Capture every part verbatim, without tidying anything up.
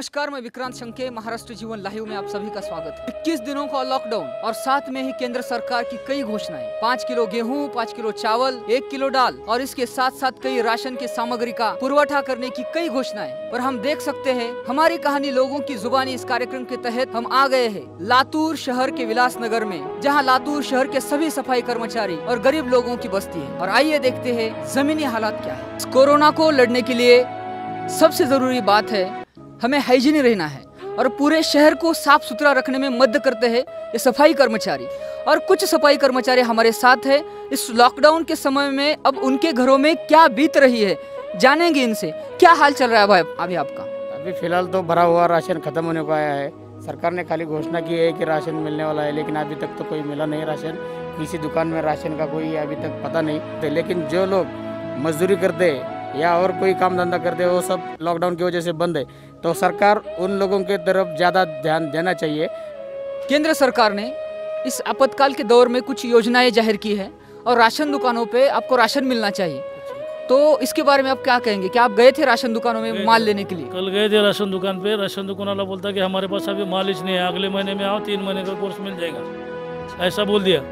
नमस्कार, मैं विक्रांत शंके, महाराष्ट्र जीवन लाइव में आप सभी का स्वागत है। इक्कीस दिनों का लॉकडाउन और साथ में ही केंद्र सरकार की कई घोषणाएं, पाँच किलो गेहूं, पाँच किलो चावल, एक किलो दाल और इसके साथ साथ कई राशन की सामग्री का पुरवठा करने की कई घोषणाएं। पर हम देख सकते हैं हमारी कहानी लोगों की जुबानी इस कार्यक्रम के तहत हम आ गए हैं लातूर शहर के विलासनगर में, जहाँ लातूर शहर के सभी सफाई कर्मचारी और गरीब लोगों की बस्ती है। और आइए देखते हैं जमीनी हालात क्या है। कोरोना को लड़ने के लिए सबसे जरूरी बात है हमें हाइजीन रहना है और पूरे शहर को साफ सुथरा रखने में मदद करते हैं ये सफाई कर्मचारी। और कुछ सफाई कर्मचारी हमारे साथ है इस लॉकडाउन के समय में। अब उनके घरों में क्या बीत रही है जानेंगे इनसे। क्या हाल चल रहा है भाई अभी आपका? अभी फिलहाल तो भरा हुआ राशन खत्म होने को आया है। सरकार ने खाली घोषणा की है कि राशन मिलने वाला है, लेकिन अभी तक तो कोई मिला नहीं राशन। किसी दुकान में राशन का कोई अभी तक पता नहीं। लेकिन जो लोग मजदूरी करते या और कोई काम धंधा करते वो सब लॉकडाउन की वजह से बंद है, तो सरकार उन लोगों के तरफ ज़्यादा ध्यान देना चाहिए। केंद्र सरकार ने इस आपातकाल के दौर में कुछ योजनाएं जाहिर की है और राशन दुकानों पे आपको राशन मिलना चाहिए, तो इसके बारे में आप क्या कहेंगे? क्या आप गए थे राशन दुकानों में माल लेने के लिए? कल गए थे राशन दुकान पे। राशन दुकान वाला बोलता कि हमारे पास अभी माल ही नहीं है, अगले महीने में आओ, तीन महीने का कोर्स मिल जाएगा, ऐसा बोल दिया।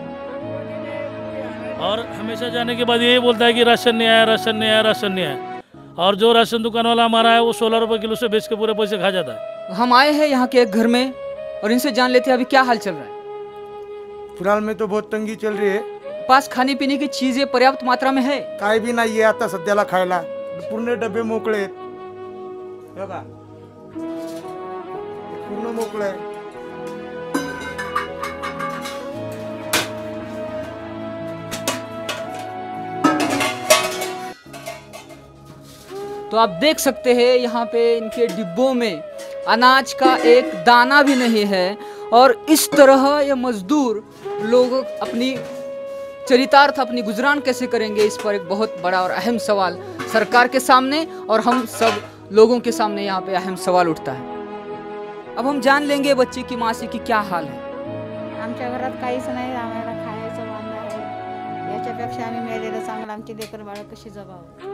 और हमेशा जाने के बाद यही बोलता है कि राशन नहीं आया, राशन नहीं आया, राशन नहीं आया। और जो राशन दुकान वाला हमारा है वो सोलह रुपये किलो से बेच के पूरे पैसे खा जाता है। हम आए हैं यहाँ के एक घर में और इनसे जान लेते हैं अभी क्या हाल चल रहा है। फिलहाल में तो बहुत तंगी चल रही है। पास खाने पीने की चीजें पर्याप्त मात्रा में है? काय बी नाही आता सध्याला खायला, पूर्ण डबे मोकळे आहेत बघा, पूर्ण मोकळे आहे। तो आप देख सकते हैं यहाँ पे इनके डिब्बों में अनाज का एक दाना भी नहीं है। और इस तरह ये मजदूर लोग अपनी चरितार्थ अपनी गुजरान कैसे करेंगे, इस पर एक बहुत बड़ा और अहम सवाल सरकार के सामने और हम सब लोगों के सामने यहाँ पे अहम सवाल उठता है। अब हम जान लेंगे बच्चे की मासी की क्या हाल है। आमच्या घरात काहीच नाही, आम्हाला खायचं वांदा आहे। याच्यापेक्षा आम्ही मेलेलं चांगलं, आमची लेकर बाळ कशी जगावं।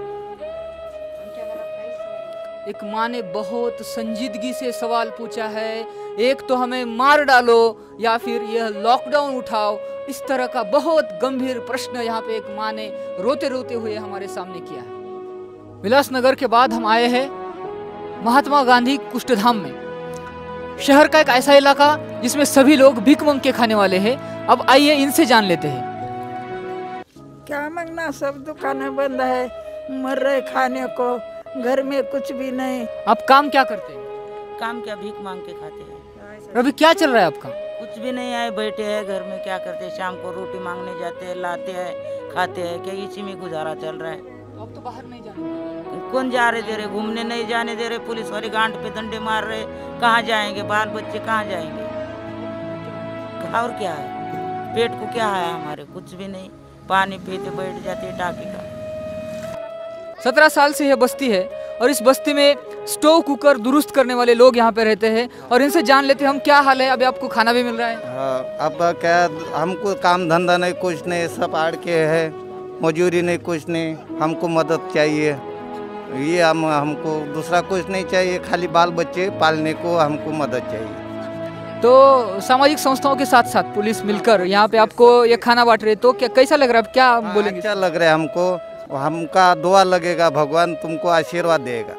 एक माँ ने बहुत संजीदगी से सवाल पूछा है, एक तो हमें मार डालो या फिर यह लॉकडाउन उठाओ। इस तरह का बहुत गंभीर प्रश्न यहाँ पे एक माँ ने रोते रोते हुए हमारे सामने किया है। विलासनगर के बाद हम आए हैं महात्मा गांधी कुष्ठधाम में। शहर का एक ऐसा इलाका जिसमें सभी लोग भीख मांग के खाने वाले हैं। अब आइए इनसे जान लेते हैं। क्या मांगना, सब दुकानें बंद है, मर रहे खाने को, घर में कुछ भी नहीं। आप काम क्या करते हैं? काम क्या, भीख मांग के खाते हैं। अभी क्या चल रहा है आपका? कुछ भी नहीं है, बैठे हैं घर में, क्या करते हैं, शाम को रोटी मांगने जाते हैं, लाते हैं, खाते हैं, क्या इसी में गुजारा चल रहा है। तो अब तो बाहर नहीं जाने, कौन जा रहे दे रहे, घूमने नहीं जाने दे रहे, पुलिस वाले गांठ पे डंडे मार रहे, कहाँ जाएंगे, बाल बच्चे कहाँ जाएंगे। और क्या है, पेट को क्या है हमारे, कुछ भी नहीं, पानी पीते बैठ जाते टाकी का। सत्रह साल से यह बस्ती है और इस बस्ती में स्टोव कुकर दुरुस्त करने वाले लोग यहाँ पे रहते हैं और इनसे जान लेते हैं हम क्या हाल है। अभी आपको खाना भी मिल रहा है? हाँ, अब क्या, हमको काम धंधा नहीं, कुछ नहीं, सब आड़ के है, मजूरी नहीं, कुछ नहीं, हमको मदद चाहिए। ये हम हमको दूसरा कुछ नहीं चाहिए, खाली बाल बच्चे पालने को हमको मदद चाहिए। तो सामाजिक संस्थाओं के साथ साथ पुलिस मिलकर यहाँ पे आपको ये खाना बांट रहे, तो क्या कैसा लग रहा है? क्या बोलेंगे? अच्छा लग रहा है हमको, हमका दुआ लगेगा, भगवान तुमको आशीर्वाद देगा।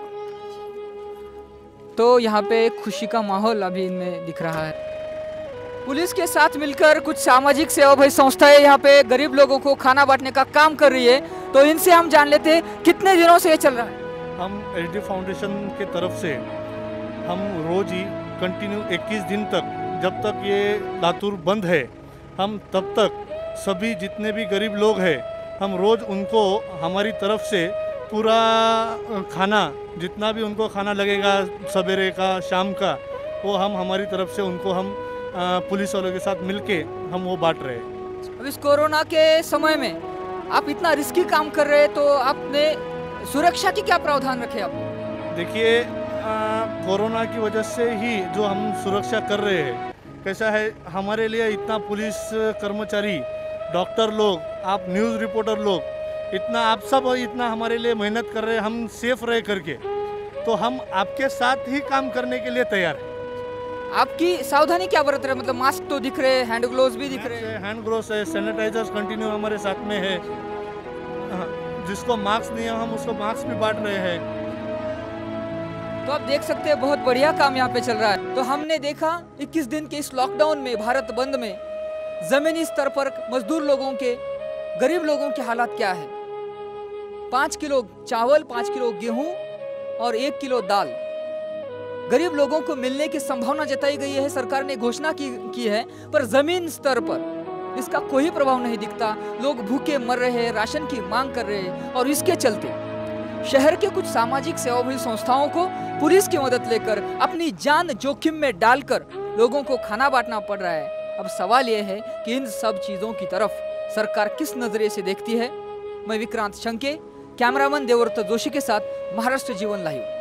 तो यहाँ पे खुशी का माहौल अभी इनमें दिख रहा है। पुलिस के साथ मिलकर कुछ सामाजिक सेवाभावी संस्थाएं यहाँ पे गरीब लोगों को खाना बांटने का काम कर रही है, तो इनसे हम जान लेते हैं कितने दिनों से ये चल रहा है। हम एच डी फाउंडेशन के तरफ से हम रोज ही कंटिन्यू इक्कीस दिन तक, जब तक ये लातूर बंद है, हम तब तक सभी जितने भी गरीब लोग हैं, हम रोज़ उनको हमारी तरफ से पूरा खाना, जितना भी उनको खाना लगेगा सवेरे का शाम का, वो हम हमारी तरफ से उनको हम पुलिस वालों के साथ मिलके हम वो बांट रहे हैं। अब इस कोरोना के समय में आप इतना रिस्की काम कर रहे हैं, तो आपने सुरक्षा की क्या प्रावधान रखे आप? देखिए, कोरोना की वजह से ही जो हम सुरक्षा कर रहे हैं, कैसा है, हमारे लिए इतना पुलिस कर्मचारी, डॉक्टर लोग, आप न्यूज़ रिपोर्टर लोग, इतना आप सब इतना हमारे लिए मेहनत कर रहे हैं, हम सेफ रहे करके। तो हम आपके साथ ही काम करने के लिए तैयार हैं। आपकी सावधानी क्या बरत रहे, मतलब मास्क तो दिख रहे, हैंड ग्लोव्स भी दिख रहे हैं। हैंड ग्लोव्स है, सैनिटाइजर्स कंटिन्यू हमारे साथ में है। हाँ, जिसको मास्क नहीं है हम उसको मास्क भी बांट रहे हैं। तो आप देख सकते हैं बहुत बढ़िया काम यहाँ पे चल रहा है। तो हमने देखा इक्कीस दिन के इस लॉकडाउन में, भारत बंद में, जमीनी स्तर पर मजदूर लोगों के, गरीब लोगों के हालात क्या है। पाँच किलो चावल, पाँच किलो गेहूं और एक किलो दाल गरीब लोगों को मिलने की संभावना जताई गई है, सरकार ने घोषणा की, की है, पर जमीन स्तर पर इसका कोई प्रभाव नहीं दिखता। लोग भूखे मर रहे हैं, राशन की मांग कर रहे हैं और इसके चलते शहर के कुछ सामाजिक सेवाभावी संस्थाओं को पुलिस की मदद लेकर अपनी जान जोखिम में डालकर लोगों को खाना बांटना पड़ रहा है। अब सवाल यह है कि इन सब चीजों की तरफ सरकार किस नजरिए से देखती है। मैं विक्रांत शंके, कैमरामैन देवव्रत जोशी के साथ महाराष्ट्र जीवन लाइव।